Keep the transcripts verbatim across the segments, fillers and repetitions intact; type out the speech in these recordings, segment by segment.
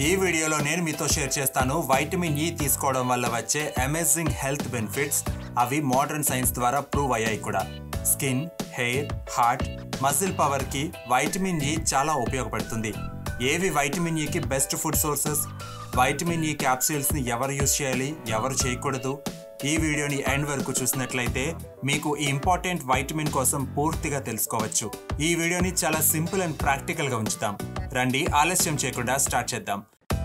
ఈ వీడియోలో నేను మీతో షేర్ చేస్తాను వైటమిన్ ఈ తీసుకోవడం వల్ల వచ్చే అమేజింగ్ హెల్త్ బెనిఫిట్స్. అవి మోడర్న్ సైన్స్ ద్వారా ప్రూవ్ అయ్యాయి కూడా. Skin, hair, heart, muscle power కి వైటమిన్ ఈ చాలా ఉపయోగపడుతుంది. ఏవి వైటమిన్ ఈకి best food sources, vitamin E capsules ని ఎవరు యూజ్ చేయాలి, ఎవరు చేయకూడదు, ఈ వీడియోని ఎండ్ వరకు చూసినట్లయితే మీకు ఈ ఇంపార్టెంట్ వైటమిన్ కోసం పూర్తిగా తెలుసుకోవచ్చు. ఈ వీడియోని చాలా సింపుల్ అండ్ ప్రాక్టికల్ గా ఉంచుతాం. రండి ఆలస్యం చేయకుండా స్టార్ట్ చేద్దాం.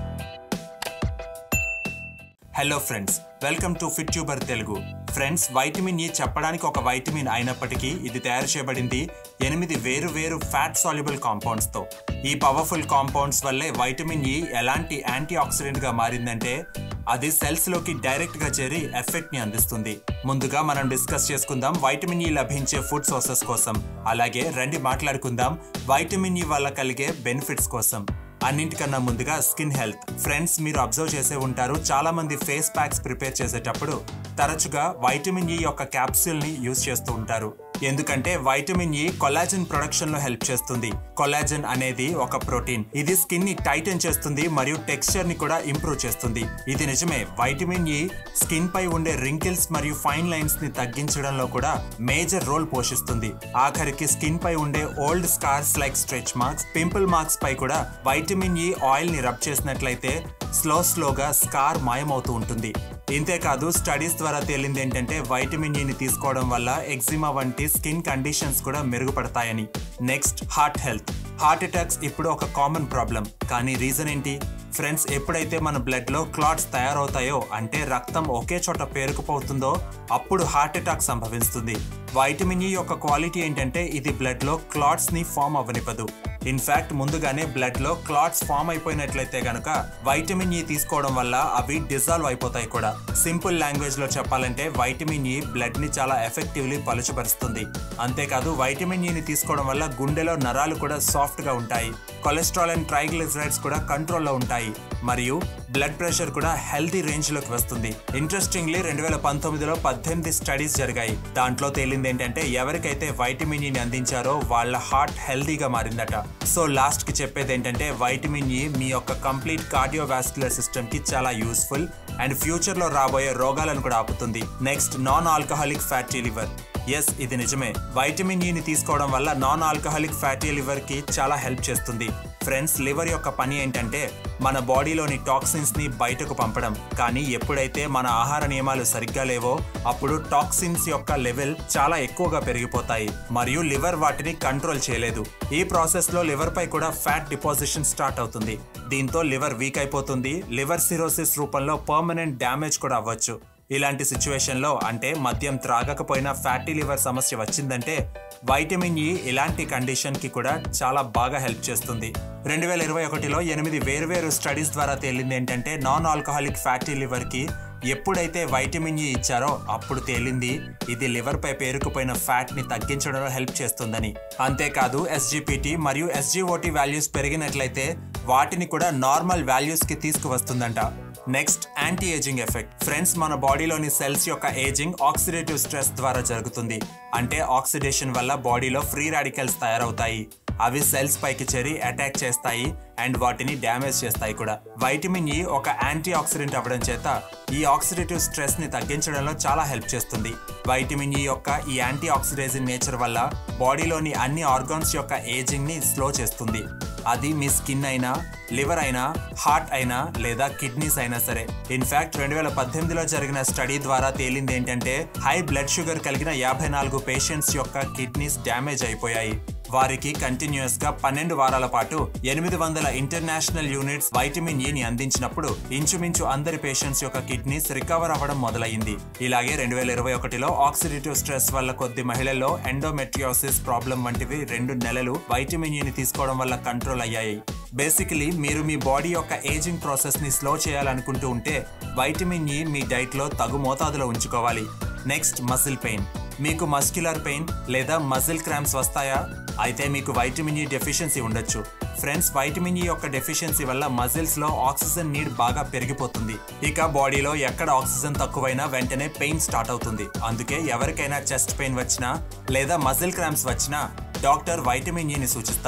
Hello friends, welcome to Fit Tuber Telugu. Friends, vitamin E చెప్పడానికి ఒక వైటమిన్ అయినప్పటికీ ఇది తయారు చేయబడింది ఎనిమిది వేరు వేరు ఫ్యాట్ సాల్యుబుల్ కాంపౌండ్స్ తో. ఈ పవర్ఫుల్ కాంపౌండ్స్ వల్లే వైటమిన్ ఈ ఎలాంటి యాంటీ ఆక్సిడెంట్ గా మారిందంటే అది సెల్స్ లోకి డైరెక్ట్ గా చేరి ఎఫెక్ట్ ని అందిస్తుంది. ముందుగా మనం డిస్కస్ చేసుకుందాం వైటమిన్ ఈ లభించే ఫుడ్ సోర్సెస్ కోసం. అలాగే రండి మాట్లాడుకుందాం వైటమిన్ ఈ వల్ల కలిగే బెనిఫిట్స్ కోసం. అన్నింటికన్నా ముందుగా స్కిన్ హెల్త్. ఫ్రెండ్స్, మీరు అబ్జర్వ్ చేసే ఉంటారు, చాలా మంది ఫేస్ ప్యాక్స్ ప్రిపేర్ చేసేటప్పుడు తరచుగా వైటమిన్ ఈ యొక్క క్యాప్సూల్ ని యూజ్ చేస్తూ ఉంటారు. ఎందుకంటే వైటమిన్ ఈ కొలాజన్ ప్రొడక్షన్ లో హెల్ప్ చేస్తుంది. కొలాజన్ అనేది ఒక ప్రోటీన్. ఇది స్కిన్ ని టైటన్ చేస్తుంది మరియు టెక్స్చర్ ని కూడా ఇంప్రూవ్ చేస్తుంది. ఇది నిజమే. వైటమిన్ ఈ స్కిన్ పై ఉండే రింకిల్స్ మరియు ఫైన్ లైన్స్ ని తగ్గించడంలో కూడా మేజర్ రోల్ పోషిస్తుంది. ఆఖరికి స్కిన్ పై ఉండే old scars like stretch marks, pimple marks పై కూడా వైటమిన్ ఈ ఆయిల్ ని రబ్ చేసినట్లయితే స్లో స్లోగా స్కార్ మాయమవుతూ ఉంటుంది. ఇంతేకాదు, స్టడీస్ ద్వారా తేలింది ఏంటంటే వైటమిన్ ఈని తీసుకోవడం వల్ల ఎగ్జిమా వంటి స్కిన్ కండిషన్స్ కూడా మెరుగుపడతాయని. Next, heart health. Heart attacks ఇప్పుడు ఒక కామన్ ప్రాబ్లం. కానీ రీజన్ ఏంటి? ఫ్రెండ్స్, ఎప్పుడైతే మన బ్లడ్ లో క్లాట్స్ తయారవుతాయో, అంటే రక్తం ఒకే చోట పేరుకుపోతుందో, అప్పుడు హార్ట్ అటాక్ సంభవిస్తుంది. వైటమిన్ ఈ యొక్క క్వాలిటీ ఏంటంటే ఇది బ్లడ్ లో క్లాట్స్ ని ఫామ్ అవ్వనివ్వదు. ఇన్ఫాక్ట్ ముందుగానే బ్లడ్ లో క్లాట్స్ ఫామ్ అయిపోయినట్లయితే గనుక వైటమిన్ ఈ తీసుకోవడం వల్ల అవి డిజాల్వ్ అయిపోతాయి కూడా. సింపుల్ లాంగ్వేజ్ లో చెప్పాలంటే వైటమిన్ ఈ బ్లడ్ ని చాలా ఎఫెక్టివ్లీ పలుచపరుస్తుంది. అంతేకాదు, వైటమిన్ ఈని తీసుకోవడం వల్ల గుండెలో నరాలు కూడా సాఫ్ట్ గా ఉంటాయి. కొలెస్ట్రాల్ అండ్ ట్రైగ్లిసరైడ్స్ కూడా కంట్రోల్లో ఉంటాయి. మరియు బ్లడ్ ప్రెషర్ కూడా హెల్తీ రేంజ్ లోకి వస్తుంది. ఇంట్రెస్టింగ్లీ రెండు వేల పంతొమ్మిదిలో పద్దెనిమిది స్టడీస్ జరిగాయి. దాంట్లో తేలింది ఏంటంటే ఎవరికైతే వైటమిన్ ఈని అందించారో వాళ్ళ హార్ట్ హెల్తీగా మారిందట. సో లాస్ట్ కి చెప్పేది ఏంటంటే వైటమిన్ ఈ మీ యొక్క కంప్లీట్ కార్డియోవాస్క్యులర్ సిస్టమ్ కి చాలా యూస్ఫుల్ అండ్ ఫ్యూచర్ లో రాబోయే రోగాలను కూడా ఆపుతుంది. Next, non alcoholic fatty liver. Yes, ఇది నిజమే. వైటమిన్ ఈని తీసుకోవడం వల్ల నాన్ ఆల్కహాలిక్ ఫ్యాటీ లివర్ కి చాలా హెల్ప్ చేస్తుంది. ఫ్రెండ్స్, లివర్ యొక్క పని ఏంటంటే మన బాడీలోని టాక్సిన్స్ ని బయటకు పంపడం. కానీ ఎప్పుడైతే మన ఆహార నియమాలు సరిగ్గా లేవో అప్పుడు టాక్సిన్స్ యొక్క లెవెల్ చాలా ఎక్కువగా పెరిగిపోతాయి మరియు లివర్ వాటిని కంట్రోల్ చేయలేదు. ఈ ప్రాసెస్ లో లివర్ పై కూడా ఫ్యాట్ డిపాజిషన్ స్టార్ట్ అవుతుంది. దీంతో లివర్ వీక్ అయిపోతుంది. లివర్ సిరోసిస్ రూపంలో పర్మనెంట్ డ్యామేజ్ కూడా అవ్వచ్చు. ఇలాంటి సిచ్యువేషన్ లో, అంటే మద్యం త్రాగకపోయినా ఫ్యాటీ లివర్ సమస్య వచ్చిందంటే వైటమిన్ ఈ ఇలాంటి కండిషన్ కి కూడా చాలా బాగా హెల్ప్ చేస్తుంది. రెండు వేల ఇరవై ఒకటిలో ఎనిమిది వేర్వేరు స్టడీస్ ద్వారా తేలింది ఏంటంటే నాన్ ఆల్కహాలిక్ ఫ్యాటీ లివర్ కి ఎప్పుడైతే వైటమిన్ ఈ ఇచ్చారో అప్పుడు తేలింది ఇది లివర్ పై పేరుకుపోయిన ఫ్యాట్ ని తగ్గించడంలో హెల్ప్ చేస్తుందని. అంతేకాదు, ఎస్జిపిటి మరియు ఎస్జిఓటి వాల్యూస్ పెరిగినట్లయితే వాటిని కూడా నార్మల్ వాల్యూస్ కి తీసుకువస్తుందంట. Next, anti ageing effect. Friends, మన బాడీలోని సెల్స్ యొక్క ఏజింగ్ ఆక్సిడేటివ్ స్ట్రెస్ ద్వారా జరుగుతుంది. అంటే ఆక్సిడేషన్ వల్ల బాడీలో ఫ్రీ రాడికల్స్ తయారవుతాయి. అవి సెల్స్ పైకి చేరి అటాక్ చేస్తాయి అండ్ వాటిని డ్యామేజ్ చేస్తాయి కూడా. వైటమిన్ ఈ ఒక యాంటీ ఆక్సిడెంట్ అవ్వడం చేత ఈ ఆక్సిడేటివ్ స్ట్రెస్ ని తగ్గించడంలో చాలా హెల్ప్ చేస్తుంది. వైటమిన్ ఈ యొక్క ఈ యాంటీ ఆక్సిడైజింగ్ నేచర్ వల్ల బాడీలోని అన్ని ఆర్గాన్స్ యొక్క ఏజింగ్ ని స్లో చేస్తుంది. అది మీ స్కిన్ అయినా, లివర్ అయినా, హార్ట్ అయినా లేదా కిడ్నీస్ అయినా సరే. ఇన్ఫాక్ట్ రెండు వేల పద్దెనిమిదిలో జరిగిన స్టడీ ద్వారా తేలింది ఏంటంటే హై బ్లడ్ షుగర్ కలిగిన యాభై నాలుగు పేషెంట్స్ యొక్క కిడ్నీస్ డ్యామేజ్ అయిపోయాయి. వారికి కంటిన్యూస్ గా పన్నెండు వారాల పాటు ఎనిమిది వందల ఇంటర్నేషనల్ యూనిట్స్ వైటమిన్ ఈని అందించినప్పుడు ఇంచుమించు అందరి పేషెంట్స్ యొక్క కిడ్నీస్ రికవర్ అవ్వడం మొదలైంది. ఇలాగే రెండు వేల ఇరవై ఒకటిలో ఆక్సిడేటివ్ స్ట్రెస్ వల్ల కొద్ది మహిళల్లో ఎండోమెట్రియోసిస్ ప్రాబ్లం వంటివి రెండు నెలలు వైటమిన్ ఈని తీసుకోవడం వల్ల కంట్రోల్ అయ్యాయి. బేసికలీ మీరు మీ బాడీ యొక్క ఏజింగ్ ప్రాసెస్ ని స్లో చేయాలనుకుంటూ ఉంటే వైటమిన్ ఈ మీ డైట్ లో తగు మోతాదులో ఉంచుకోవాలి. Next, muscle pain. మీకు మస్క్యులర్ పెయిన్ లేదా మజిల్ క్రాంప్స్ వస్తాయా? అయితే మీకు వైటమిన్ ఈ డెఫిషియన్సీ ఉండొచ్చు. ఫ్రెండ్స్, వైటమిన్ ఈ యొక్క డెఫిషియన్సీ వల్ల మజిల్స్ లో ఆక్సిజన్ నీడ్ బాగా పెరిగిపోతుంది. ఇక బాడీలో ఎక్కడ ఆక్సిజన్ తక్కువైనా వెంటనే పెయిన్ స్టార్ట్ అవుతుంది. అందుకే ఎవరికైనా చెస్ట్ పెయిన్ వచ్చినా లేదా మజిల్ క్రాంప్స్ వచ్చినా డాక్టర్ వైటమిన్ ఈని సూచిస్తారు.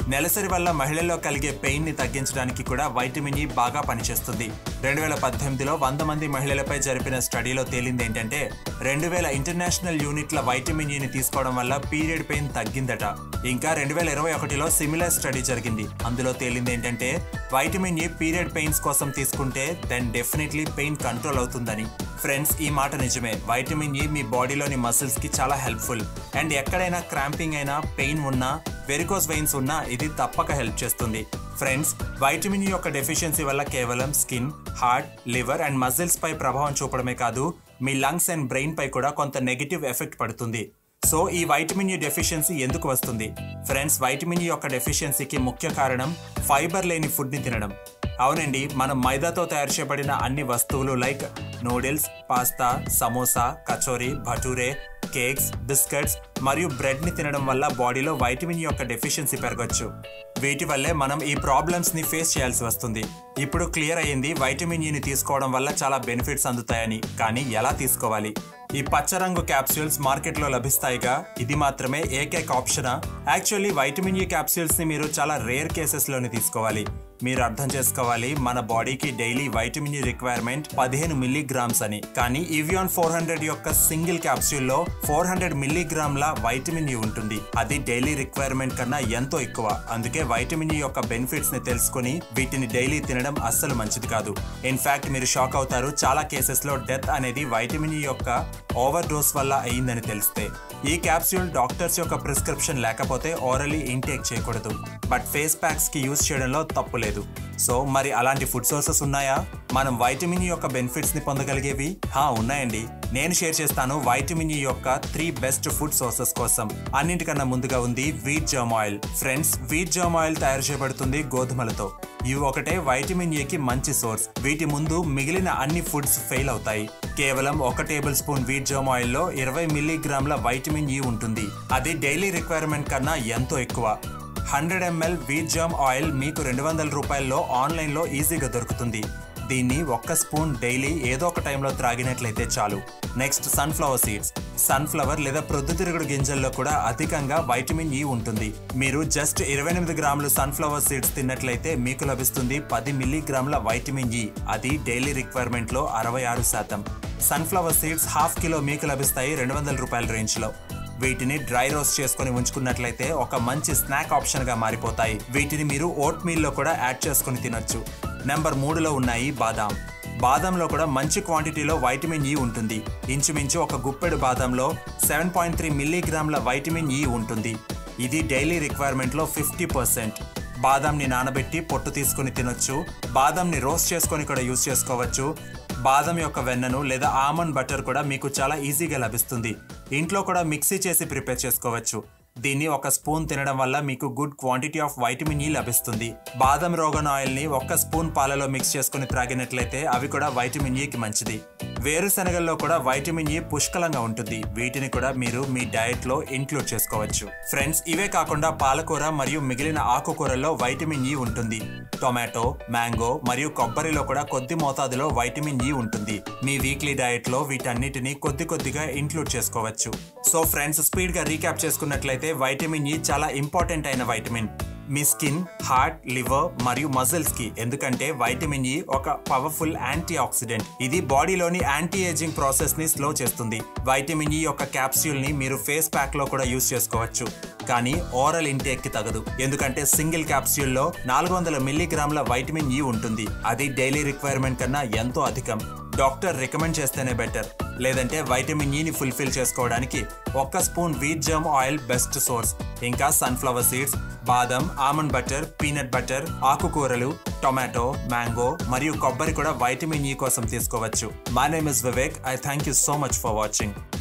నెలసరి వల్ల మహిళల్లో కలిగే పెయిన్ ని తగ్గించడానికి కూడా వైటమిన్ ఈ బాగా పనిచేస్తుంది. రెండు వేల పద్దెనిమిదిలో వంద మంది మహిళలపై జరిపిన స్టడీలో తేలింది ఏంటంటే రెండు వేల ఇంటర్నేషనల్ యూనిట్ల వైటమిన్ ఈని తీసుకోవడం వల్ల పీరియడ్ పెయిన్ తగ్గిందట. ఇంకా రెండు వేల ఇరవై ఒకటిలో సిమిలర్ స్టడీ జరిగింది. అందులో తేలింది ఏంటంటే వైటమిన్ ఈ పీరియడ్ పెయిన్స్ కోసం తీసుకుంటే దెన్ డెఫినెట్లీ పెయిన్ కంట్రోల్ అవుతుందని. ఫ్రెండ్స్, ఈ మాట నిజమే. వైటమిన్ ఈ మీ బాడీలోని మసిల్స్ కి చాలా హెల్ప్ఫుల్. అండ్ ఎక్కడైనా క్రాంపింగ్ అయినా, పెయిన్ ఉన్నా, వెరికోస్ వెయిన్స్ ఉన్నా ఇది తప్పక హెల్ప్ చేస్తుంది. ఫ్రెండ్స్, వైటమిన్ ఈ యొక్క డెఫిషియన్సీ వల్ల కేవలం skin, heart, liver and muscles పై ప్రభావం చూపడమే కాదు, మీ లంగ్స్ అండ్ బ్రెయిన్ పై కూడా కొంత నెగిటివ్ ఎఫెక్ట్ పడుతుంది. సో ఈ వైటమిన్ ఈ డెఫిషియన్సీ ఎందుకు వస్తుంది? ఫ్రెండ్స్, వైటమిన్ ఈ యొక్క డెఫిషియన్సీకి ముఖ్య కారణం ఫైబర్ లేని ఫుడ్ ని తినడం. అవునండి, మనం మైదాతో తయారు చేయబడిన అన్ని వస్తువులు like noodles, pasta, samosa, kachori, bhature, cakes, biscuits మరియు బ్రెడ్ ని తినడం వల్ల బాడీలో వైటమిన్ యొక్క డెఫిషియన్సీ పెరగొచ్చు. వీటి వల్లే మనం ఈ ప్రాబ్లమ్స్ ని ఫేస్ చేయాల్సి వస్తుంది. ఇప్పుడు క్లియర్ అయ్యింది వైటమిన్ ఈని తీసుకోవడం వల్ల చాలా బెనిఫిట్స్ అందుతాయని. కానీ ఎలా తీసుకోవాలి? ఈ పచ్చరంగు క్యాప్సూల్స్ మార్కెట్లో లభిస్తాయిగా, ఇది మాత్రమే ఏకైక ఆప్షనా? యాక్చువల్లీ వైటమిన్ ఈ క్యాప్సూల్స్ ని మీరు చాలా రేర్ కేసెస్ లోనే తీసుకోవాలి. మీరు అర్థం చేసుకోవాలి, మన బాడీకి డైలీ వైటమిన్ ఈ రిక్వైర్మెంట్ పదిహేను మిల్లీగ్రామ్స్ అని. కానీ ఇవియాన్ ఫోర్ హండ్రెడ్ యొక్క సింగిల్ క్యాప్సూల్ లో ఫోర్ హండ్రెడ్ మిల్లీగ్రామ్ల వైటమిన్ ఈ ఉంటుంది. అది డైలీ రిక్వైర్మెంట్ కన్నా ఎంతో ఎక్కువ. అందుకే వైటమిన్ ఈ యొక్క బెనిఫిట్స్ ని తెలుసుకుని వీటిని డైలీ తినడం అస్సలు మంచిది కాదు. ఇన్ఫాక్ట్ మీరు షాక్ అవుతారు, చాలా కేసెస్ లో డెత్ అనేది వైటమిన్ ఈ యొక్క ఓవర్ డోస్ వల్ల అయిందని తెలిస్తే. ఈ క్యాప్సూల్ డాక్టర్స్ యొక్క ప్రిస్క్రిప్షన్ లేకపోతే ఓరలీ ఇంటేక్ చేయకూడదు. బట్ ఫేస్ ప్యాక్స్ కి యూజ్ చేయడంలో తప్పు లేదు. సో మరి అలాంటి ఫుడ్ సోర్సెస్ ఉన్నాయా మనం వైటమిన్ ఈ యొక్క బెనిఫిట్స్ ని పొందగలిగేవి? హా, ఉన్నాయండి. నేను షేర్ చేస్తాను వైటమిన్ ఈ యొక్క త్రీ బెస్ట్ ఫుడ్ సోర్సెస్ కోసం. అన్నింటికన్నా ముందుగా ఉంది wheat germ oil. Friends, wheat germ oil తయారు చేయబడుతుంది గోధుమలతో. ఇవి ఒకటే వైటమిన్ ఏ కి మంచి సోర్స్. వీటి ముందు మిగిలిన అన్ని ఫుడ్స్ ఫెయిల్ అవుతాయి. కేవలం ఒక tablespoon wheat germ oil లో ఇరవై మిల్లీగ్రామ్ల వైటమిన్ ఈ ఉంటుంది. అది డైలీ రిక్వైర్మెంట్ కన్నా ఎంతో ఎక్కువ. Hundred ML wheat germ oil మీకు రెండు వందల రూపాయల్లో ఆన్లైన్లో ఈజీగా దొరుకుతుంది. దీన్ని ఒక్క స్పూన్ డైలీ ఏదో ఒక టైంలో త్రాగినట్లయితే చాలు. Next sunflower seeds. సన్ఫ్లవర్ లేదా ప్రొద్దుతిరుగుడు గింజల్లో కూడా అధికంగా వైటమిన్ ఈ ఉంటుంది. మీరు జస్ట్ ఇరవై ఎనిమిది గ్రాములు సన్ఫ్లవర్ సీడ్స్ తిన్నట్లయితే మీకు లభిస్తుంది పది మిల్లీగ్రాముల వైటమిన్ ఈ. అది డైలీ రిక్వైర్మెంట్ లో అరవై ఆరు శాతం. సన్ఫ్లవర్ సీడ్స్ హాఫ్ కిలో మీకు లభిస్తాయి రెండు వందల రూపాయల రేంజ్ లో. వీటిని డ్రై రోస్ట్ చేసుకుని ఉంచుకున్నట్లయితే ఒక మంచి స్నాక్ ఆప్షన్ గా మారిపోతాయి. వీటిని మీరు ఓట్ మీల్ లో కూడా యాడ్ చేసుకుని తినొచ్చు. నెంబర్ మూడులో ఉన్నాయి బాదాం. బాదంలో కూడా మంచి క్వాంటిటీలో వైటమిన్ ఈ ఉంటుంది. ఇంచుమించు ఒక గుప్పెడు బాదంలో సెవెన్ పాయింట్ త్రీ మిల్లీగ్రామ్ల వైటమిన్ ఈ ఉంటుంది. ఇది డైలీ రిక్వైర్మెంట్ లో ఫిఫ్టీ పర్సెంట్. బాదంని నానబెట్టి పొట్టు తీసుకుని తినొచ్చు. బాదంని రోస్ట్ చేసుకొని కూడా యూజ్ చేసుకోవచ్చు. బాదం యొక్క వెన్నను లేదా ఆల్మండ్ బటర్ కూడా మీకు చాలా ఈజీగా లభిస్తుంది. ఇంట్లో కూడా మిక్సీ చేసి ప్రిపేర్ చేసుకోవచ్చు. దీన్ని ఒక స్పూన్ తినడం వల్ల మీకు good quantity of vitamin E లభిస్తుంది. బాదం రోగన్ ఆయిల్ ని ఒక్క స్పూన్ పాలలో మిక్స్ చేసుకుని త్రాగినట్లయితే అవి కూడా వైటమిన్ ఈకి మంచిది. వేరుశనగల్లో కూడా వైటమిన్ ఈ పుష్కలంగా ఉంటుంది. వీటిని కూడా మీరు మీ డయట్ లో ఇంక్లూడ్ చేసుకోవచ్చు. ఫ్రెండ్స్, ఇవే కాకుండా పాలకూర మరియు మిగిలిన ఆకుకూరల్లో వైటమిన్ ఈ ఉంటుంది. టొమాటో, మ్యాంగో మరియు కొబ్బరిలో కూడా కొద్ది మోతాదులో వైటమిన్ ఈ ఉంటుంది. మీ వీక్లీ డయట్ లో వీటన్నిటిని కొద్ది కొద్దిగా ఇంక్లూడ్ చేసుకోవచ్చు. సో ఫ్రెండ్స్, స్పీడ్ గా రీక్యాప్ చేసుకున్నట్లయితే వైటమిన్ ఈ చాలా ఇంపార్టెంట్ అయిన వైటమిన్ మీ స్కిన్, హార్ట్, లివర్ మరియు మజిల్స్ కి. ఎందుకంటే వైటమిన్ ఈ ఒక పవర్ఫుల్ యాంటీ ఆక్సిడెంట్. ఇది బాడీలోని యాంటీ ఏజింగ్ ప్రాసెస్ ని స్లో చేస్తుంది. వైటమిన్ ఈ యొక్క క్యాప్సూల్ ని మీరు ఫేస్ ప్యాక్ లో కూడా యూజ్ చేసుకోవచ్చు. కానీ ఓరల్ ఇంటేక్ కి తగదు. ఎందుకంటే సింగిల్ క్యాప్సూల్ లో నాలుగు వందల మిల్లీగ్రాముల వైటమిన్ ఈ ఉంటుంది. అది డైలీ రిక్వైర్మెంట్ కన్నా ఎంతో అధికం. డాక్టర్ రికమెండ్ చేస్తేనే బెటర్. లేదంటే వైటమిన్ ఈని ఫుల్ఫిల్ చేసుకోవడానికి ఒక్క spoon wheat germ oil best source. ఇంకా సన్ఫ్లవర్ సీడ్స్, బాదం, ఆల్మండ్ బటర్, పీనట్ బటర్, ఆకుకూరలు, టొమాటో, మ్యాంగో మరియు కొబ్బరి కూడా వైటమిన్ ఈ కోసం తీసుకోవచ్చు. My name is Vivek. I thank you so much for watching.